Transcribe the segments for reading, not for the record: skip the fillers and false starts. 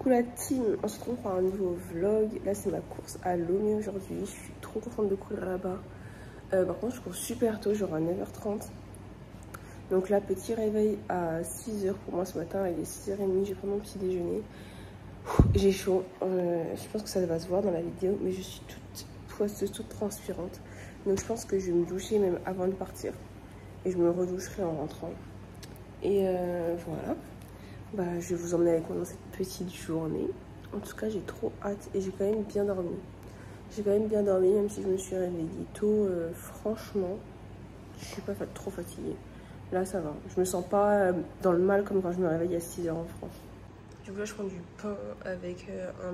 Coucou la team, on se retrouve pour un nouveau vlog. Là c'est ma course à Lomé aujourd'hui, je suis trop contente de courir là-bas. Par contre je cours super tôt, genre à 9h30. Donc là petit réveil à 6h pour moi ce matin, il est 6h30, j'ai pris mon petit déjeuner. J'ai chaud, je pense que ça va se voir dans la vidéo, mais je suis toute poisseuse, toute transpirante. Donc je pense que je vais me doucher même avant de partir. Et je me redoucherai en rentrant. Et voilà. Bah, je vais vous emmener avec moi dans cette petite journée. En tout cas, j'ai trop hâte et j'ai quand même bien dormi. J'ai quand même bien dormi, même si je me suis réveillée tôt. Franchement, je suis pas trop fatiguée. Là, ça va. Je me sens pas dans le mal comme quand je me réveille à 6h en France. Du coup, là, je prends du pain avec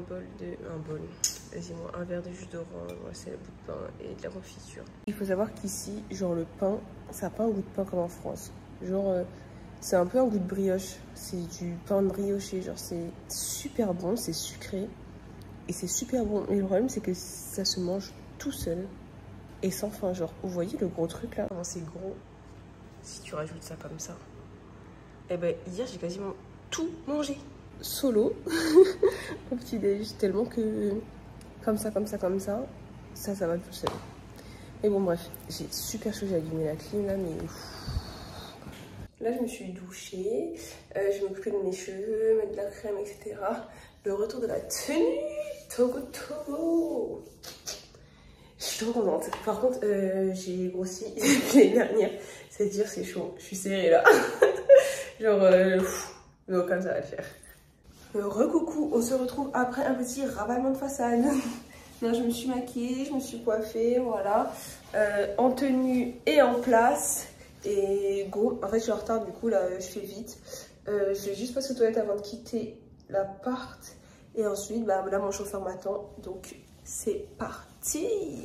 un verre de jus d'orange, c'est le bout de pain et de la confiture. Il faut savoir qu'ici, genre le pain, ça n'a pas un goût de pain comme en France. Genre, c'est un peu un goût de brioche. C'est du pain brioché, genre c'est super bon, c'est sucré et c'est super bon. Mais le problème, c'est que ça se mange tout seul et sans fin. Genre, vous voyez le gros truc là? Comment c'est gros si tu rajoutes ça comme ça. Et ben, hier, j'ai quasiment tout mangé. Solo au petit déj, tellement que comme ça ça va tout seul. Mais bon bref, j'ai super chaud, j'ai allumé la clim là, mais là je me suis douchée, je vais m'occuper de mes cheveux, mettre de la crème, etc. Le retour de la tenue Togo. Je suis trop contente. Par contre j'ai grossi l'année dernière, c'est-à-dire c'est chaud, je suis serrée là. Genre donc comme ça va le faire. Recoucou, on se retrouve après un petit ravalement de façade. Non, je me suis maquillée, je me suis coiffée, voilà. En tenue et en place. Et go, en fait je suis en retard, du coup là je fais vite. Je vais juste passer aux toilettes avant de quitter l'appart. Et ensuite, bah là mon chauffeur m'attend, donc c'est parti.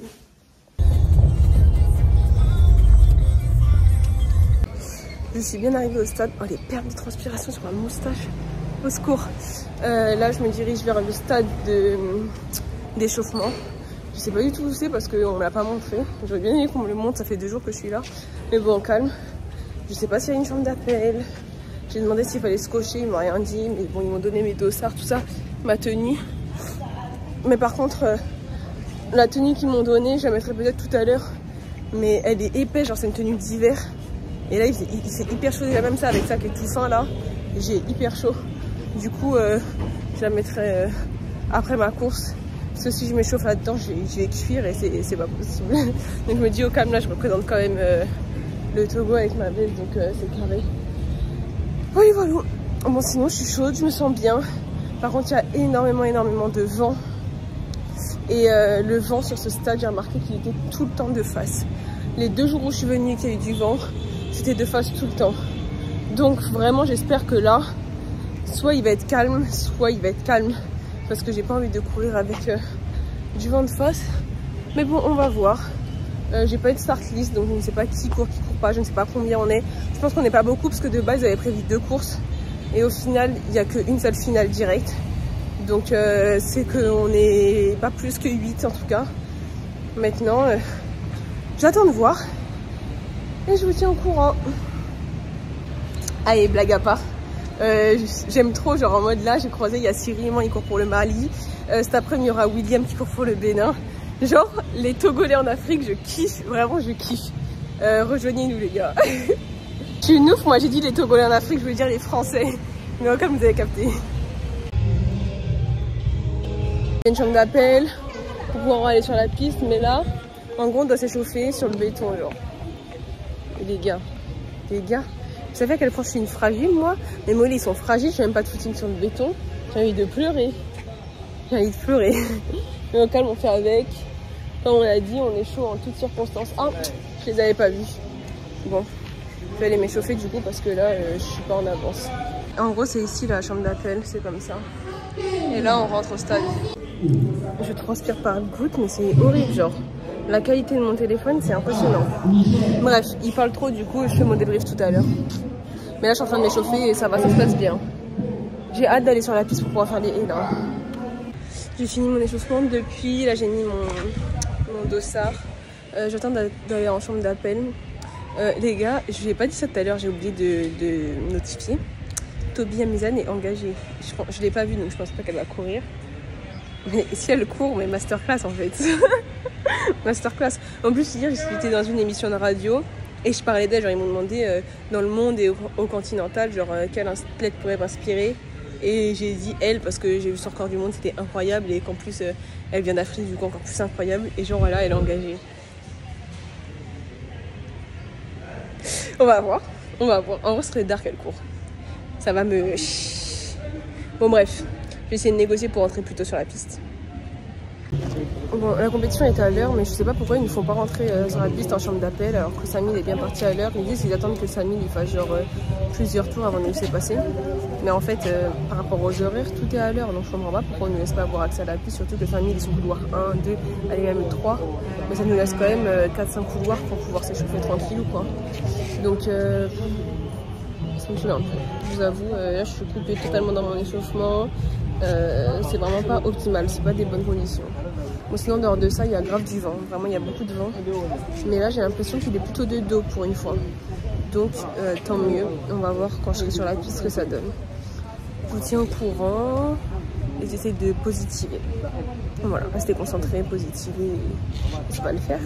Je suis bien arrivée au stade. Oh, les perles de transpiration sur ma moustache. Au secours. Là, je me dirige vers le stade d'échauffement. Je sais pas du tout où c'est parce qu'on me l'a pas montré. J'aurais bien aimé qu'on me le montre, ça fait 2 jours que je suis là. Mais bon, calme. Je sais pas s'il y a une chambre d'appel. J'ai demandé s'il fallait se cocher, ils m'ont rien dit. Mais bon, ils m'ont donné mes dossards, tout ça, ma tenue. Mais par contre, la tenue qu'ils m'ont donnée, je la mettrai peut-être tout à l'heure. Mais elle est épaisse, genre c'est une tenue d'hiver. Et là, il fait hyper chaud déjà, même ça, avec ça qui est tout fin là. J'ai hyper chaud. Du coup, je la mettrai après ma course. Parce que si je m'échauffe là-dedans, je vais cuire et c'est pas possible. Donc je me dis au calme, là, je représente quand même le Togo avec ma veste, donc c'est carré. Oui, voilà. Bon, sinon, je suis chaude, je me sens bien. Par contre, il y a énormément de vent. Et le vent sur ce stade, j'ai remarqué qu'il était tout le temps de face. Les 2 jours où je suis venue et qu'il y a eu du vent, c'était de face tout le temps. Donc vraiment j'espère que là, soit il va être calme, soit il va être calme. Parce que j'ai pas envie de courir avec du vent de face. Mais bon, on va voir. J'ai pas eu de start list, donc je ne sais pas qui court pas, je ne sais pas combien on est. Je pense qu'on n'est pas beaucoup parce que de base j'avais prévu 2 courses. Et au final, il n'y a qu'une seule finale directe. Donc c'est qu'on n'est pas plus que 8 en tout cas. Maintenant, j'attends de voir. Et je vous tiens au courant. Allez, blague à part. J'aime trop, genre en mode là, j'ai croisé, il y a Cyril, il court pour le Mali. Cet après-midi, il y aura William qui court pour le Bénin. Genre, les Togolais en Afrique, je kiffe, vraiment, je kiffe. Rejoignez-nous, les gars. Je suis une ouf, moi j'ai dit les Togolais en Afrique, je veux dire les Français. Mais comme vous avez capté. Il y a une chambre d'appel pour pouvoir aller sur la piste, mais là, en gros, on doit s'échauffer sur le béton, genre. Et les gars. Vous savez à quel point je suis une fragile, moi? Mes mollets ils sont fragiles, je fais même pas de footing sur le béton. J'ai envie de pleurer. Mais au calme, on fait avec. Comme on l'a dit, on est chaud en toutes circonstances. Ah, je les avais pas vus. Bon, je vais aller m'échauffer du coup parce que là, je suis pas en avance. En gros, c'est ici la chambre d'appel, c'est comme ça. Et là, on rentre au stade. Je transpire par gouttes, mais c'est horrible, genre. La qualité de mon téléphone, c'est impressionnant. Bref, il parle trop, du coup, je fais mon débrief tout à l'heure. Mais là, je suis en train de m'échauffer et ça va, ça se passe bien. J'ai hâte d'aller sur la piste pour pouvoir faire les haies, là. J'ai fini mon échauffement depuis, là, j'ai mis mon dossard. J'attends d'aller en chambre d'appel. Les gars, je vous ai pas dit ça tout à l'heure, j'ai oublié de notifier. Toby Amizane est engagée. Je l'ai pas vue, donc je pense pas qu'elle va courir. Mais si elle court, mais masterclass en fait. Masterclass. En plus, hier, j'étais dans une émission de radio et je parlais d'elle. Genre, ils m'ont demandé dans le monde et au continental, genre, quel athlète pourrait m'inspirer. Et j'ai dit elle parce que j'ai vu son record du monde, c'était incroyable. Et qu'en plus, elle vient d'Afrique, du coup, encore plus incroyable. Et genre, voilà, elle est engagée. On va voir. On va voir. En vrai, ce serait dark, elle court. Ça va me... Bon, bref. Je vais essayer de négocier pour rentrer plus tôt sur la piste. Bon, la compétition était à l'heure, mais je sais pas pourquoi ils ne font pas rentrer sur la piste en chambre d'appel alors que Samy est bien parti à l'heure. Ils disent qu'ils attendent que Samy il fasse genre plusieurs tours avant de nous laisser passer. Mais en fait, par rapport aux horaires, tout est à l'heure, donc je comprends pas pourquoi on ne laisse pas avoir accès à la piste, surtout que Samy il est sur couloir 1, 2, allez même 3. Mais ça nous laisse quand même 4-5 couloirs pour pouvoir s'échauffer tranquille ou quoi. Donc, ça me saoule un peu. Je vous avoue, là je suis coupée totalement dans mon échauffement. C'est vraiment pas optimal, c'est pas des bonnes conditions. Bon, sinon dehors de ça il y a grave du vent, vraiment il y a beaucoup de vent, mais là j'ai l'impression qu'il est plutôt de dos pour une fois, donc tant mieux. On va voir quand je serai sur la piste ce que ça donne. Je vous tiens au courant et j'essaie de positiver, voilà, rester concentré, positiver, je vais le faire.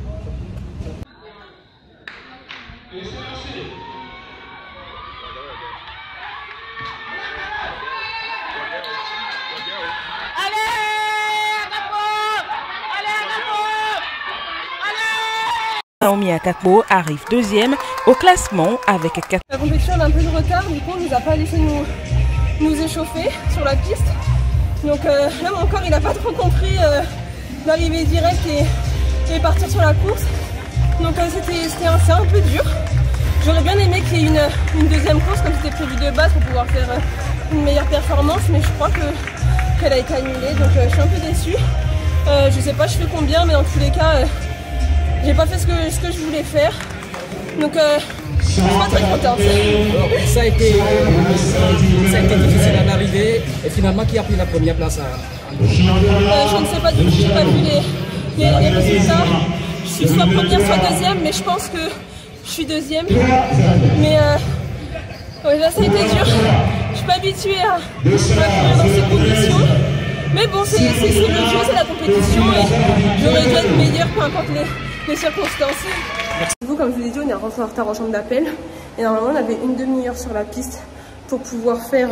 Naomi Akakpo arrive deuxième au classement avec 4. La compétition a un peu de retard, du coup on nous a pas laissé nous échauffer sur la piste. Donc là mon corps il a pas trop compris d'arriver direct et partir sur la course. Donc c'était un peu dur. J'aurais bien aimé qu'il y ait une deuxième course comme c'était prévu de base pour pouvoir faire une meilleure performance, mais je crois qu'elle a été annulée, donc je suis un peu déçue. Je sais pas je fais combien, mais dans tous les cas j'ai pas fait ce que je voulais faire, donc je suis pas très contente. Ça a été difficile à l'arrivée, et finalement qui a pris la première place je ne sais pas du tout, j'ai pas vu les résultats. Je suis soit première soit deuxième, mais je pense que je suis deuxième. Mais ouais, là ça a été dur, je suis pas habituée à courir dans ces conditions. Mais bon, c'est le jeu, c'est la compétition et j'aurais dû être meilleure peu importe les circonstances. Vous, comme je vous l'ai dit, on est rentré en retard en chambre d'appel et normalement on avait une demi-heure sur la piste pour pouvoir faire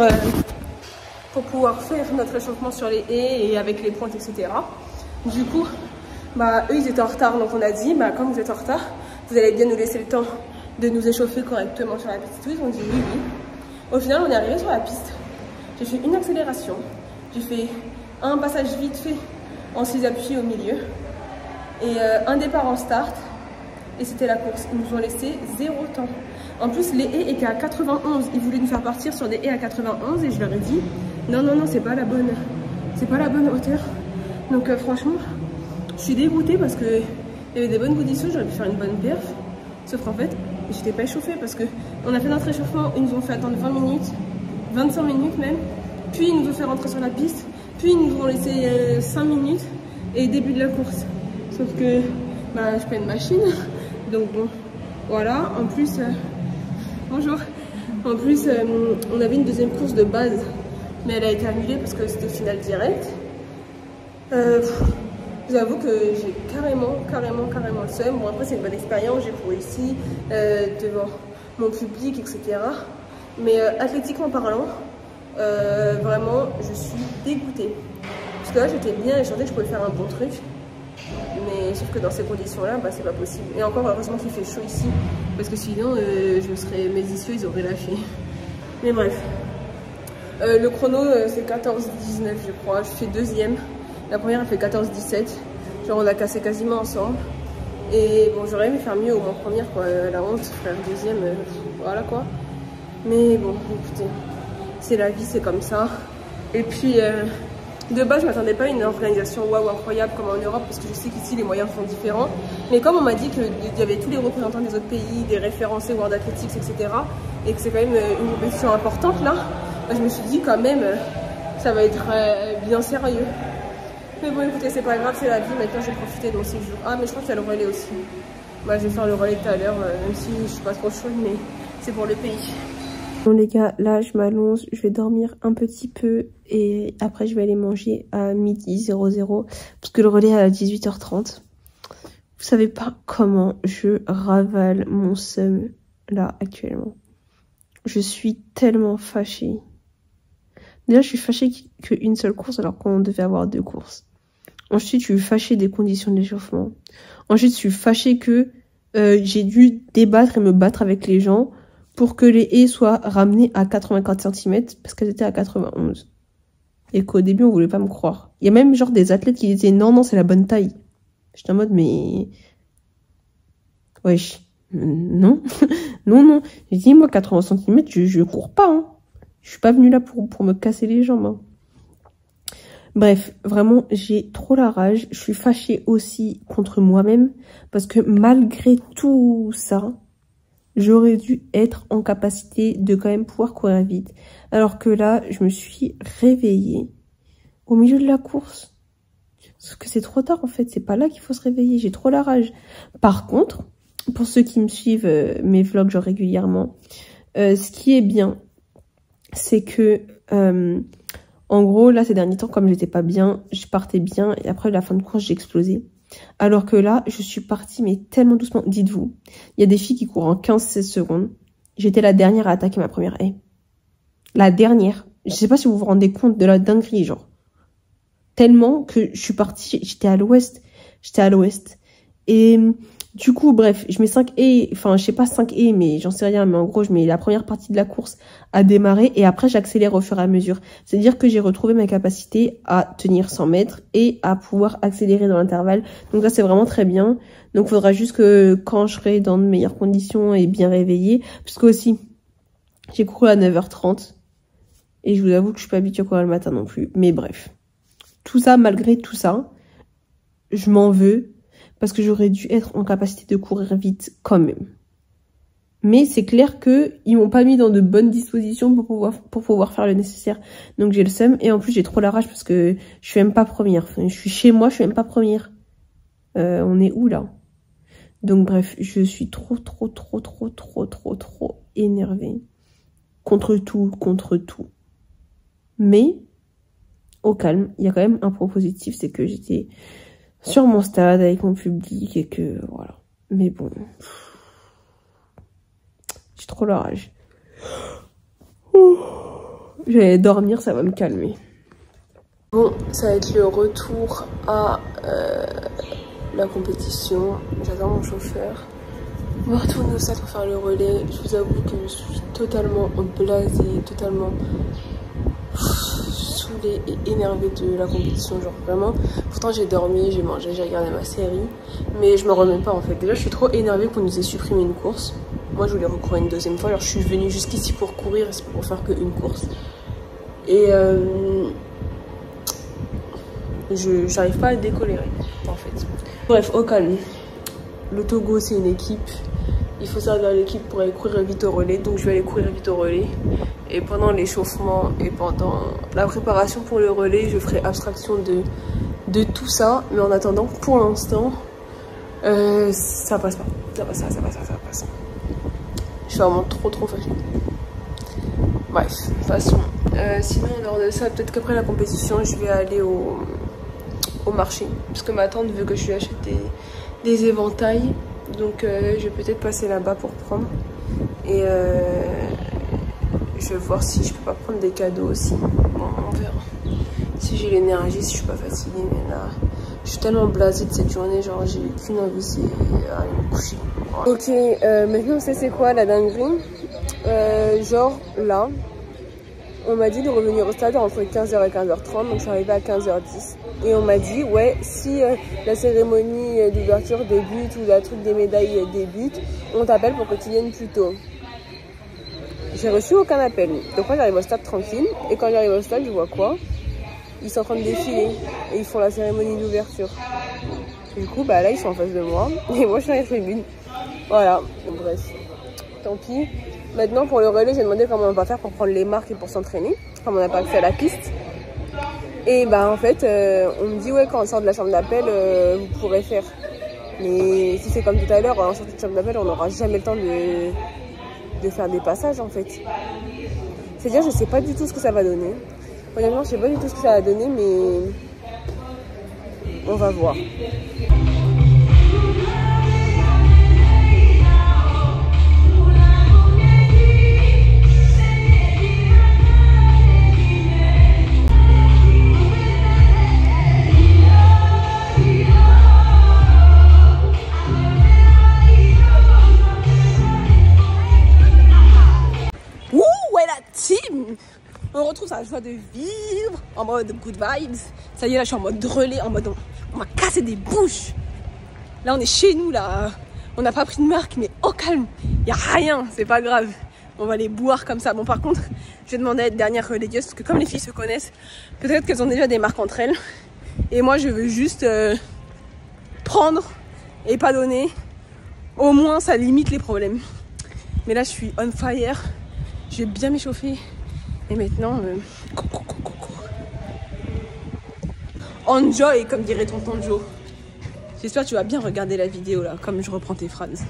notre échauffement sur les haies et avec les pointes, etc. Du coup, bah, eux ils étaient en retard, donc on a dit, bah, comme vous êtes en retard, vous allez bien nous laisser le temps de nous échauffer correctement sur la piste. Ils ont dit oui, oui. Au final, on est arrivé sur la piste. J'ai fait une accélération, j'ai fait un passage vite fait en 6 appuis au milieu et un départ en start et c'était la course. Ils nous ont laissé 0 temps. En plus les haies étaient à 91, ils voulaient nous faire partir sur des haies à 91 et je leur ai dit non non non, c'est pas la bonne hauteur. Donc franchement je suis dégoûtée parce que il y avait des bonnes conditions, j'aurais pu faire une bonne perf, sauf qu'en fait j'étais pas échauffée parce que on a fait notre échauffement, ils nous ont fait attendre 20 minutes, 25 minutes même, puis ils nous ont fait rentrer sur la piste. Puis ils nous ont laissé 5 minutes et début de la course. Sauf que bah, je suis pas une machine. Donc bon, voilà. En plus, bonjour. En plus, on avait une deuxième course de base, mais elle a été annulée parce que c'était finale direct. Je vous avoue que j'ai carrément le seum. Bon après c'est une bonne expérience, j'ai couru ici, devant mon public, etc. Mais athlétiquement parlant, vraiment je suis dégoûtée parce que là j'étais bien et je sentais que je pouvais faire un bon truc, mais sauf que dans ces conditions là bah, c'est pas possible. Et encore heureusement qu'il fait chaud ici parce que sinon mes ischios ils auraient lâché. Mais bref, le chrono c'est 14-19 je crois, je fais deuxième, la première elle fait 14-17, genre on a cassé quasiment ensemble. Et bon j'aurais aimé faire mieux au moins première quoi, la honte, faire deuxième, voilà quoi. Mais bon écoutez, c'est la vie, c'est comme ça. Et puis de base je m'attendais pas à une organisation waouh incroyable comme en Europe parce que je sais qu'ici les moyens sont différents. Mais comme on m'a dit qu'il y avait tous les représentants des autres pays, des référencés World Athletics, etc. et que c'est quand même une compétition importante là, bah, je me suis dit quand même ça va être bien sérieux. Mais bon écoutez, c'est pas grave, c'est la vie, maintenant j'ai profité de mon séjour. Ah mais je crois qu'il y a le relais aussi. Bah, je vais faire le relais tout à l'heure, même si je suis pas trop chaude, mais c'est pour le pays. Bon les gars, là je m'allonge, je vais dormir un petit peu et après je vais aller manger à 12h00 parce que le relais est à 18h30. Vous savez pas comment je ravale mon seum là actuellement. Je suis tellement fâchée. Déjà je suis fâchée qu'une seule course alors qu'on devait avoir 2 courses. Ensuite je suis fâchée des conditions d'échauffement. Ensuite je suis fâchée que j'ai dû débattre et me battre avec les gens pour que les haies soient ramenées à 84 cm parce qu'elles étaient à 91. Et qu'au début, on voulait pas me croire. Il y a même genre des athlètes qui disaient non, non, c'est la bonne taille. J'étais en mode, mais... Wesh. Non. Non, non. J'ai dit, moi, 80 cm, je cours pas. Hein. Je suis pas venue là pour me casser les jambes. Hein. Bref, vraiment, j'ai trop la rage. Je suis fâchée aussi contre moi-même parce que malgré tout ça... j'aurais dû être en capacité de quand même pouvoir courir vite. Alors que là, je me suis réveillée au milieu de la course. Sauf que c'est trop tard en fait, c'est pas là qu'il faut se réveiller, j'ai trop la rage. Par contre, pour ceux qui me suivent mes vlogs genre régulièrement, ce qui est bien, c'est que en gros là ces derniers temps comme j'étais pas bien, je partais bien et après la fin de course j'ai explosé. Alors que là, je suis partie, mais tellement doucement. Dites-vous, il y a des filles qui courent en 15-16 secondes. J'étais la dernière à attaquer ma première haie. La dernière. Je sais pas si vous vous rendez compte de la dinguerie, genre. Tellement que je suis partie, j'étais à l'ouest. Et du coup, bref, je mets 5 haies, enfin, je sais pas 5 haies, mais j'en sais rien. Mais en gros, je mets la première partie de la course à démarrer et après, j'accélère au fur et à mesure. C'est-à-dire que j'ai retrouvé ma capacité à tenir 100 mètres et à pouvoir accélérer dans l'intervalle. Donc là, c'est vraiment très bien. Donc, il faudra juste que quand je serai dans de meilleures conditions et bien réveillée, parce que aussi, j'ai couru à 9h30 et je vous avoue que je suis pas habituée à courir le matin non plus. Mais bref, tout ça, malgré tout ça, je m'en veux. Parce que j'aurais dû être en capacité de courir vite quand même. Mais c'est clair que ils m'ont pas mis dans de bonnes dispositions pour pouvoir faire le nécessaire. Donc j'ai le seum et en plus j'ai trop la rage parce que je suis même pas première. Enfin, je suis chez moi, je suis même pas première. On est où là? Donc bref, je suis trop énervée. Contre tout. Mais au calme, il y a quand même un point positif, c'est que j'étais sur mon stade avec mon public et que voilà. Mais bon, j'ai trop la rage. Je vais dormir, ça va me calmer. Bon, ça va être le retour à la compétition. J'attends mon chauffeur. On va retourner au stade pour faire le relais. Je vous avoue que je suis totalement blasée, totalement saoulée et énervée de la compétition, genre vraiment. Pourtant j'ai dormi, j'ai mangé, j'ai regardé ma série, mais je me remets pas en fait. Déjà je suis trop énervée qu'on nous ait supprimé une course. Moi je voulais recourir une deuxième fois, alors je suis venue jusqu'ici pour courir et c'est pour faire qu'une course. Et j'arrive pas à décoller en fait. Bref, au calme. Le Togo c'est une équipe. Il faut servir l'équipe pour aller courir vite au relais. Donc je vais aller courir vite au relais. Et pendant l'échauffement et pendant la préparation pour le relais, je ferai abstraction de tout ça. Mais en attendant, pour l'instant, ça passe pas. Ça passe. Je suis vraiment trop fâchée. Bref, de toute façon. Sinon, en dehors de ça, peut-être qu'après la compétition, je vais aller au marché. Parce que ma tante veut que je lui achète des éventails. Donc je vais peut-être passer là-bas pour prendre. Et je vais voir si je peux pas prendre des cadeaux aussi. Bon, on verra. Si j'ai l'énergie, si je suis pas fatiguée. Mais là, je suis tellement blasée de cette journée. Genre, j'ai qu'une envie, c'est aller me coucher. Voilà. Ok, maintenant, c'est quoi la dinguerie? Genre, là, on m'a dit de revenir au stade entre 15h et 15h30. Donc, je suis arrivée à 15h10. Et on m'a dit, ouais, si la cérémonie d'ouverture débute ou la truc des médailles débute, on t'appelle pour que tu viennes plus tôt. J'ai reçu aucun appel. Donc moi j'arrive au stade tranquille. Et quand j'arrive au stade, je vois quoi? Ils sont en train de défiler. Et ils font la cérémonie d'ouverture. Du coup, bah là, ils sont en face de moi. Et moi, je suis dans les tribunes. Voilà. Bref. Tant pis. Maintenant, pour le relais, j'ai demandé comment on va faire pour prendre les marques et pour s'entraîner. Comme on n'a pas accès à la piste. Et bah en fait, on me dit ouais, quand on sort de la chambre d'appel, vous pourrez faire. Mais si c'est comme tout à l'heure, en sortie de chambre d'appel, on n'aura jamais le temps de faire des passages en fait. C'est-à-dire, je sais pas du tout ce que ça va donner. Honnêtement, je sais pas du tout ce que ça va donner, mais on va voir. On retrouve sa joie de vivre en mode good vibes. Ça y est, là je suis en mode relais, en mode on m'a cassé des bouches. Là on est chez nous, là on n'a pas pris de marque, mais au calme, il n'y a rien, c'est pas grave. On va les boire comme ça. Bon, par contre, je vais demander à être dernière religieuse parce que comme les filles se connaissent, peut-être qu'elles ont déjà des marques entre elles. Et moi je veux juste prendre et pas donner. Au moins ça limite les problèmes. Mais là je suis on fire, je vais bien m'échauffer. Et maintenant, enjoy, comme dirait tonton Joe. J'espère que tu vas bien regarder la vidéo là, comme je reprends tes phrases.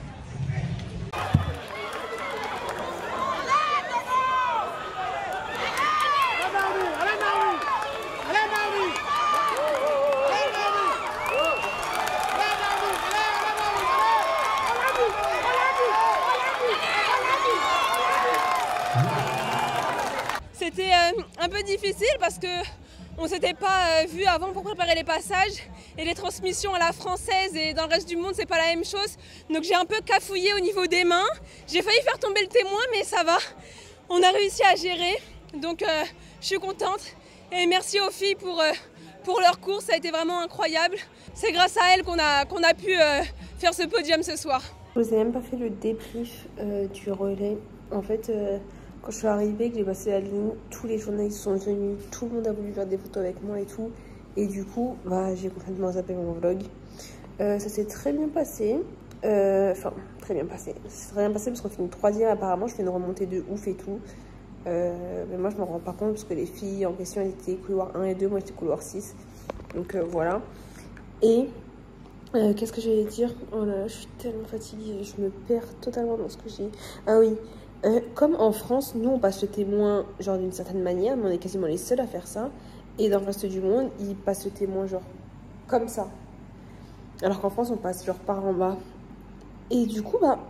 C'était un peu difficile parce que on s'était pas vu avant pour préparer les passages et les transmissions à la française et dans le reste du monde c'est pas la même chose. Donc j'ai un peu cafouillé au niveau des mains. J'ai failli faire tomber le témoin mais ça va. On a réussi à gérer. Donc je suis contente et merci aux filles pour leur course, ça a été vraiment incroyable. C'est grâce à elles qu'on a pu faire ce podium ce soir. Je vous ai même pas fait le débrief du relais. En fait, quand je suis arrivée, que j'ai passé la ligne, tous les journalistes sont venus, tout le monde a voulu faire des photos avec moi et tout. Et du coup, bah, j'ai complètement zappé mon vlog. Ça s'est très bien passé. Enfin, très bien passé. C'est très bien passé parce qu'on finit 3e apparemment. Je fais une remontée de ouf et tout. Mais moi, je m'en rends pas compte parce que les filles en question, elles étaient couloir 1 et 2. Moi, j'étais couloir 6. Donc voilà. Et qu'est-ce que j'allais dire? Oh là là, je suis tellement fatiguée. Je me perds totalement dans ce que j'ai. Ah oui. Comme en France, nous on passe le témoin genre d'une certaine manière, mais on est quasiment les seuls à faire ça. Et dans le reste du monde, ils passent le témoin genre comme ça. Alors qu'en France, on passe genre par en bas. Et du coup, bah,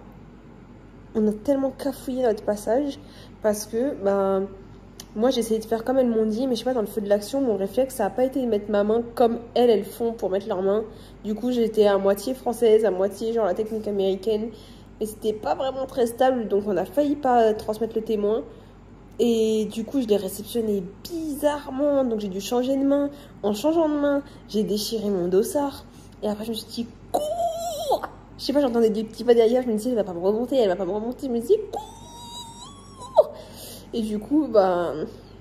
on a tellement cafouillé notre passage parce que, bah, moi j'ai essayé de faire comme elles m'ont dit, mais je sais pas, dans le feu de l'action, mon réflexe, ça n'a pas été de mettre ma main comme elles font pour mettre leurs mains. Du coup, j'étais à moitié française, à moitié genre la technique américaine. Mais c'était pas vraiment très stable, donc on a failli pas transmettre le témoin. Et du coup, je l'ai réceptionné bizarrement, donc j'ai dû changer de main. En changeant de main, j'ai déchiré mon dossard. Et après, je me suis dit, cours! Je sais pas, j'entendais des petits pas derrière, je me disais, elle va pas me remonter, elle va pas me remonter. Je me disais, cours! Et du coup, bah,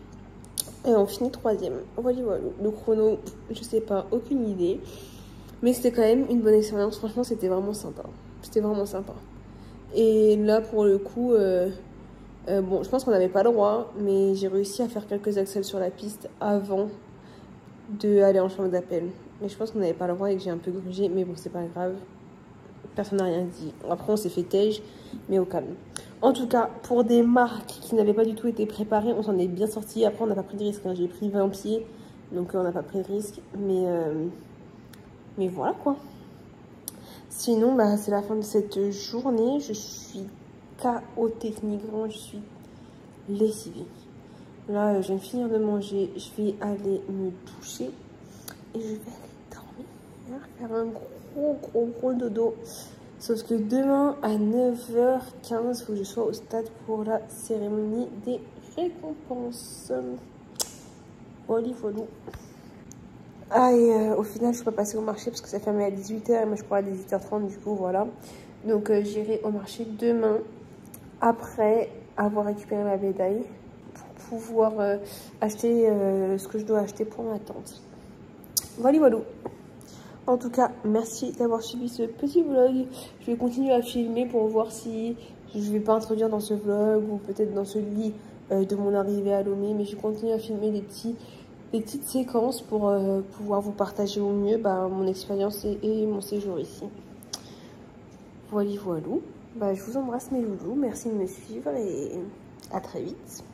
on finit 3e. Voilà, voilà. Le chrono, je sais pas, aucune idée. Mais c'était quand même une bonne expérience. Franchement, c'était vraiment sympa. C'était vraiment sympa. Et là, pour le coup, bon, je pense qu'on n'avait pas le droit, mais j'ai réussi à faire quelques accels sur la piste avant d'aller en chambre d'appel. Mais je pense qu'on n'avait pas le droit et que j'ai un peu grugé, mais bon, c'est pas grave. Personne n'a rien dit. Après, on s'est fait tège, mais au calme. En tout cas, pour des marques qui n'avaient pas du tout été préparées, on s'en est bien sorti. Après, on n'a pas pris de risque. Hein. J'ai pris 20 pieds, donc on n'a pas pris de risque. Mais voilà, quoi. Sinon, bah, c'est la fin de cette journée. Je suis KO techniquement, je suis lessivée. Là, je viens de finir de manger. Je vais aller me doucher et je vais aller dormir, faire un gros dodo. Sauf que demain à 9h15, il faut que je sois au stade pour la cérémonie des récompenses. Voilà. Ah, et au final, je ne suis pas passée au marché parce que ça fermait à 18h et moi je pourrais à 18h30, du coup, voilà. Donc, j'irai au marché demain après avoir récupéré ma médaille pour pouvoir acheter ce que je dois acheter pour ma tante. Voilà. En tout cas, merci d'avoir suivi ce petit vlog. Je vais continuer à filmer pour voir si je ne vais pas introduire dans ce vlog ou peut-être dans celui de mon arrivée à Lomé, mais je vais continuer à filmer des petites séquences pour pouvoir vous partager au mieux mon expérience et mon séjour ici. Voilà. Bah, je vous embrasse mes loulous, merci de me suivre et à très vite.